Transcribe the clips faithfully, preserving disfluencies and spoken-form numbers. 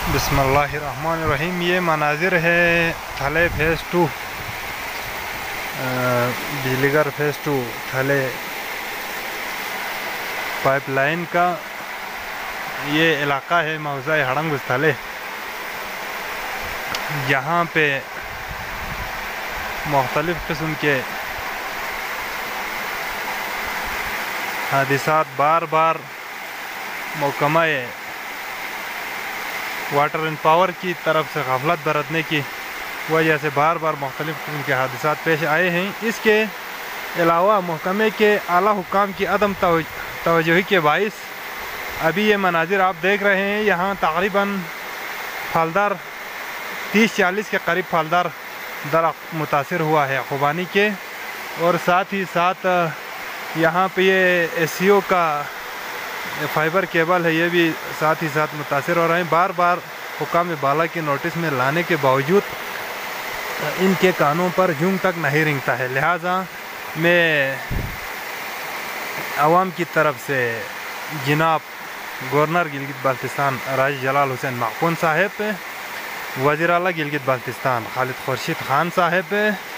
बिस्मिल्लाहिर्रहमानिर्रहीम। ये मनाजिर है थले फेज़ टू, बिजलीघर फेज़ टू थले पाइपलाइन का। ये इलाका है मौज़ा हड़ंग थले। यहाँ पे मुख्तलिफ़ किस्म के हादिसात बार बार महकमा वाटर एंड पावर की तरफ से गफलत बरतने की वजह से बार बार मुख्तलिफ़ किस्म के हादिसात पेश आए हैं। इसके अलावा महकमे के आला हुकाम की अदम तवज्जुही के बाइस अभी ये मनाजिर आप देख रहे हैं। यहाँ तकरीबन फलदार तीस चालीस के करीब फलदार दरख्त मुतासिर हुआ है खुबानी के, और साथ ही साथ यहाँ पे ये एसीओ का फाइबर केबल है, ये भी साथ ही साथ मुतासिर हो रहे हैं। बार बार हुकाम बाला की नोटिस में लाने के बावजूद इनके कानों पर जूं तक नहीं रेंगता है। लिहाजा मैं आवाम की तरफ से जनाब गवर्नर गिलगित बाल्तिस्तान राज जलाल हुसैन मखबून साहब, वज़ीर आला गिलगित बाल्तिस्तान खालिद खुर्शीद खान साहब,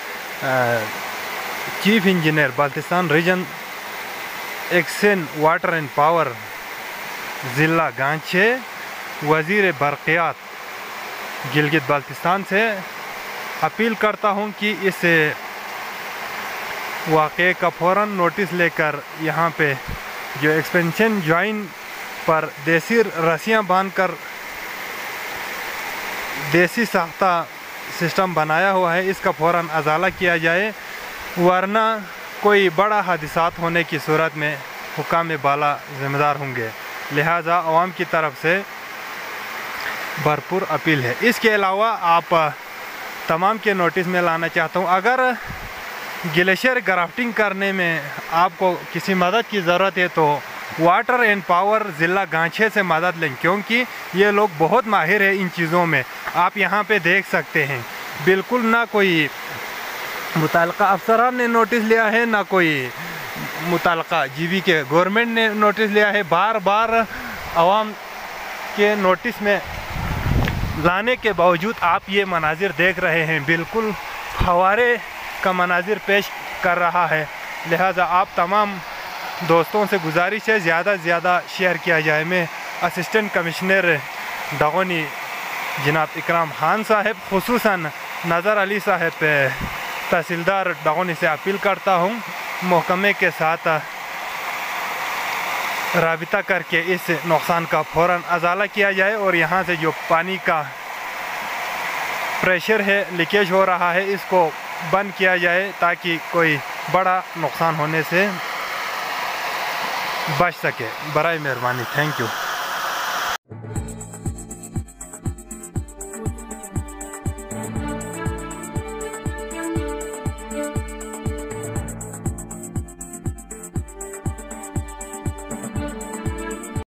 chief engineer Baltistan region XEN water and power ज़िला गांचे, वज़ीर बरक़ियात गिलगित बाल्तिस्तान से अपील करता हूं कि इस वाक़े का फ़ौरन नोटिस लेकर यहाँ पे जो एक्सपेंशन ज्वाइन पर देसी रस्सियाँ बांधकर देसी साख्ता सिस्टम बनाया हुआ है, इसका फ़ौरन अजाला किया जाए, वरना कोई बड़ा हादिसात होने की सूरत में हुकाम बाला ज़िम्मेदार होंगे। लिहाजा आवाम की तरफ से भरपूर अपील है। इसके अलावा आप तमाम के नोटिस में लाना चाहता हूँ, अगर ग्लेशियर ग्राफ्टिंग करने में आपको किसी मदद की ज़रूरत है तो वाटर एंड पावर ज़िला गांचे से मदद लें, क्योंकि ये लोग बहुत माहिर है इन चीज़ों में। आप यहाँ पे देख सकते हैं बिल्कुल ना कोई मुताल्लिक़ा अफसरान ने नोटिस लिया है, ना कोई मुताल्लिक़ा जीबी के गवर्नमेंट ने नोटिस लिया है। बार बार आवाम के नोटिस में लाने के बावजूद आप ये मनाजिर देख रहे हैं, बिल्कुल फवारे का मनाजिर पेश कर रहा है। लिहाजा आप तमाम दोस्तों से गुजारिश है ज़्यादा से ज़्यादा शेयर किया जाए। मैं असिस्टेंट कमिश्नर दागोनी जनाब इकराम खान साहब, खुसूसन नज़र अली साहब, तहसीलदार दागोनी से अपील करता हूँ महकमे के साथ राबिता करके इस नुकसान का फ़ौरन अजाला किया जाए, और यहाँ से जो पानी का प्रेशर है, लीकेज हो रहा है, इसको बंद किया जाए ताकि कोई बड़ा नुकसान होने से बच सके। बराए मेहरबानी, थैंक यू।